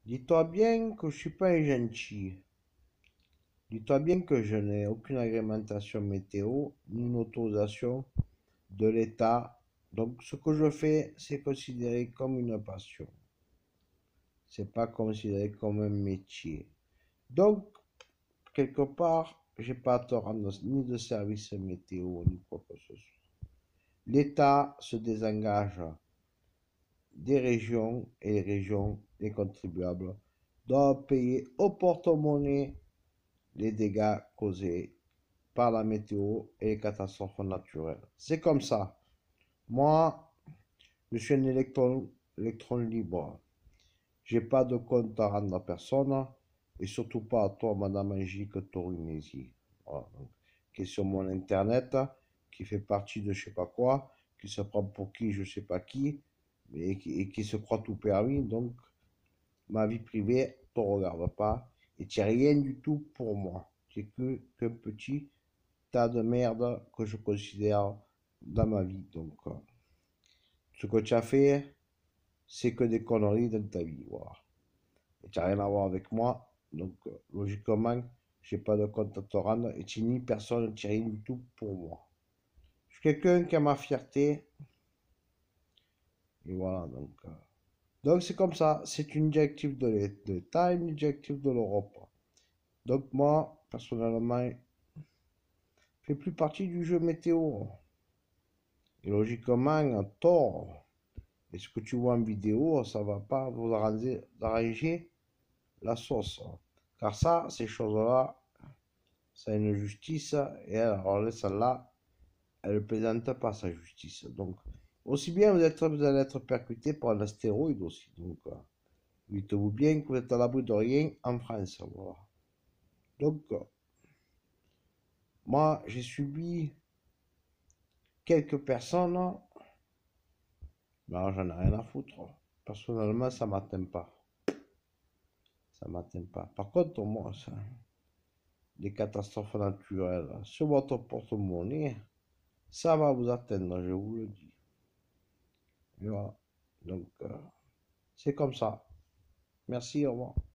Dis-toi bien que je suis pas un gentil. Dis-toi bien que je n'ai aucune agrémentation météo ni une autorisation de l'État. Donc, ce que je fais, c'est considéré comme une passion. C'est pas considéré comme un métier. Donc, quelque part, j'ai pas à te rendre ni de service météo ni quoi que ce soit. L'État se désengage des régions et les régions, les contribuables, doivent payer au porte-monnaie les dégâts causés par la météo et les catastrophes naturelles. C'est comme ça. Moi, je suis un électron libre. J'ai pas de compte à rendre à personne et surtout pas à toi, Madame Angélique Torunési. Voilà. Donc, qui est sur mon internet, qui fait partie de je sais pas quoi, qui se prend pour qui, je sais pas qui, et qui se croit tout permis. Donc, ma vie privée te regarde pas et tu n'es rien du tout pour moi. Tu es qu'un petit tas de merde que je considère dans ma vie. Donc, ce que tu as fait, c'est que des conneries dans ta vie. Voilà. Et tu n'as rien à voir avec moi. Donc, logiquement, j'ai pas de compte à te rendre et tu ni personne, tu n'es rien du tout pour moi. Je suis quelqu'un qui a ma fierté. Et voilà, donc c'est comme ça. C'est une directive de l'État, une directive de l'Europe. Donc moi, personnellement, je fais plus partie du jeu météo. Et logiquement, tort. Et ce que tu vois en vidéo, ça va pas vous arranger la sauce. Car ça, ces choses-là, c'est une justice. Et alors, celle-là, elle ne présente pas sa justice. Donc, aussi bien vous allez être percuté par un astéroïde aussi. Donc, dites-vous bien que vous êtes à l'abri de rien en France. Voilà. Donc, moi, j'ai subi quelques personnes. Non, j'en ai rien à foutre. Personnellement, ça m'atteint pas. Ça m'atteint pas. Par contre, moi, ça, des catastrophes naturelles sur votre porte-monnaie, ça va vous atteindre, je vous le dis. Et voilà. Donc, c'est comme ça. Merci, au revoir.